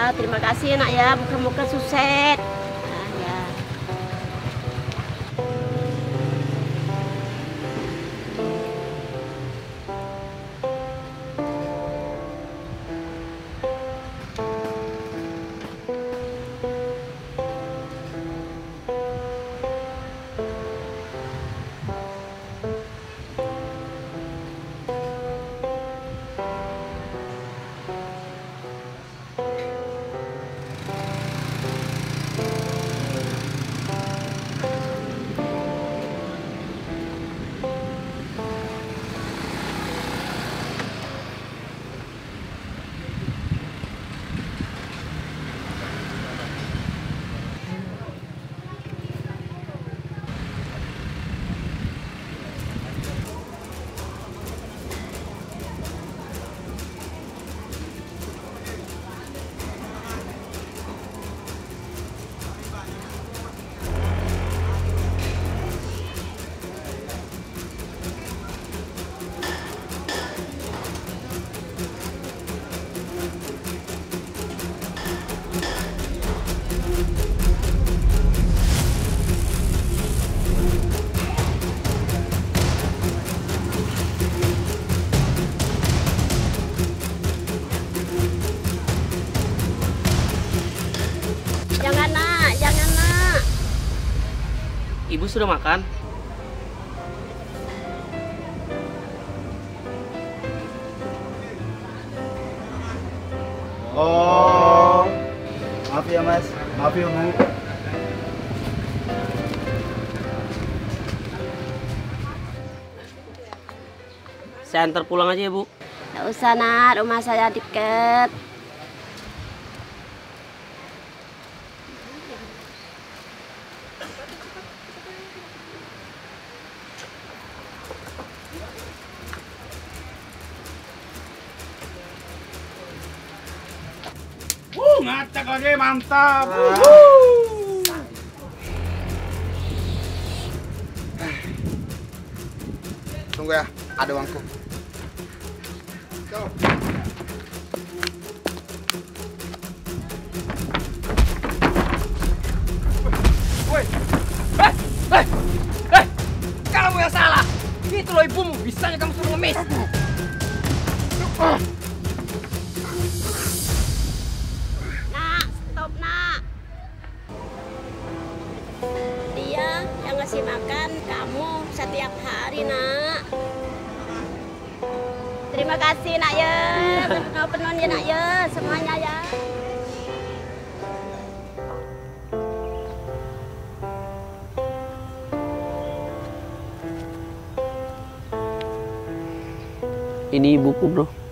terima kasih nak ya, muka-muka sukses. Nah, ya. Jangan nak, jangan nak. Ibu sudah makan? Oh, maaf ya Mas, maaf ya Bu. Saya antar pulang aja ya Bu. Nggak usah nak, rumah saya deket. Ngacak lagi, mantap. Tunggu ya, ada uangku. Woi, kamu yang salah. Itu loh ibumu, bisanya kamu suruh ngemis. Nak, stop nak. Dia yang ngasih makan kamu setiap hari nak. Terima kasih nak ya, penuh-penuhnya nak ya, semuanya ya. Ini ibuku bro.